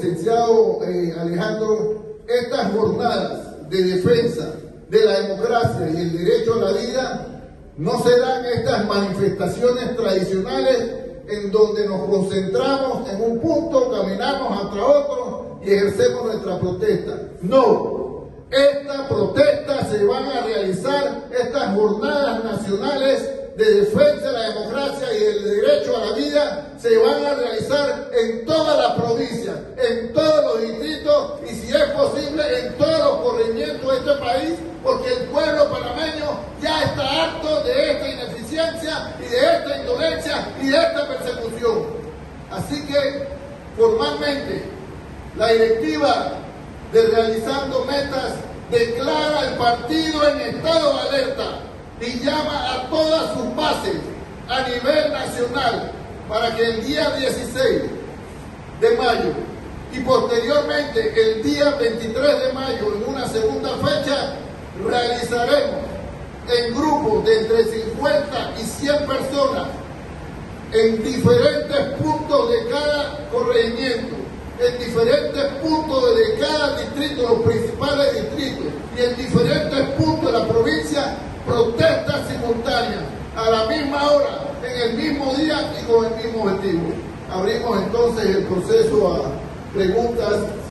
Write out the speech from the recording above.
licenciado Alejandro, estas jornadas de defensa de la democracia y el derecho a la vida no serán estas manifestaciones tradicionales en donde nos concentramos en un punto, caminamos hacia otro y ejercemos nuestra protesta. No, esta protesta se van a realizar, estas jornadas nacionales de defensa de la democracia y el derecho a la vida se van a realizar en toda la provincia, en todos los distritos y si es posible en todos los corregimientos de este país, porque el pueblo panameño ya está harto de esta ineficiencia y de esta indolencia y de esta persecución. Así que formalmente la directiva de Realizando Metas declara el partido en estado de alerta y llama a todas sus bases a nivel nacional para que el día 16 de mayo y posteriormente el día 23 de mayo, en una segunda fecha, realizaremos en grupos de entre 50 y 100 personas en diferentes puntos de cada corregimiento, en diferentes puntos de cada distrito, los principales distritos, y en diferentes puntos de la provincia, protestas simultáneas, a la misma hora, en el mismo día y con el mismo objetivo. Abrimos entonces el proceso a preguntas.